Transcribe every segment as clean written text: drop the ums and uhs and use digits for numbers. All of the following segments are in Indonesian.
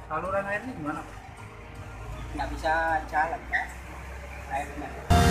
Saluran airnya gimana? Nggak bisa jalan Pak, airnya.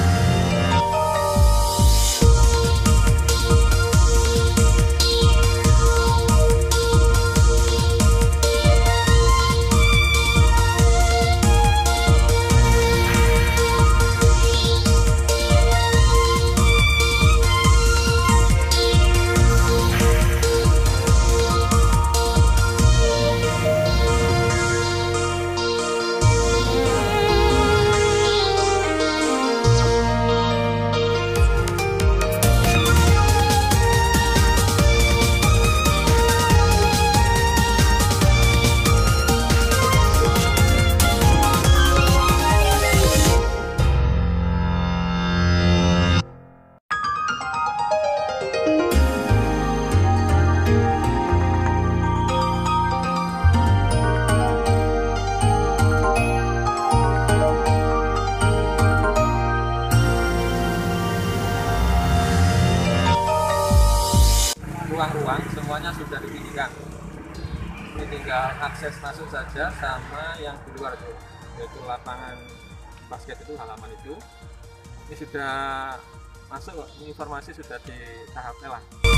Ruang-ruang semuanya sudah ditinggikan. Ini tinggal akses masuk saja sama yang di luar itu, yaitu lapangan basket itu, halaman itu. Ini sudah masuk kok, ini informasi sudah di tahap lelang.